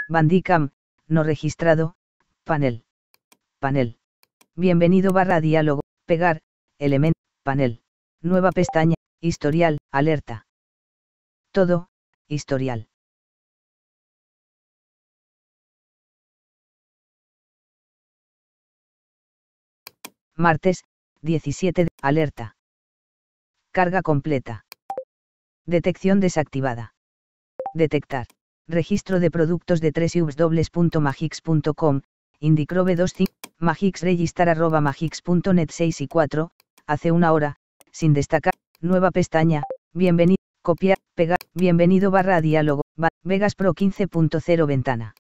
Bandicam, no registrado, panel. Panel. Bienvenido / diálogo, pegar, elemento, panel. Nueva pestaña, historial, alerta. Todo, historial. Martes, 17, alerta. Carga completa. Detección desactivada. Detectar. Registro de productos de www.magix.com, Indicrobe 25, Magix registar @magix.net 6 y 4, hace una hora, sin destacar, nueva pestaña, bienvenido, copiar, pegar, bienvenido / diálogo, Vegas Pro 15.0 ventana.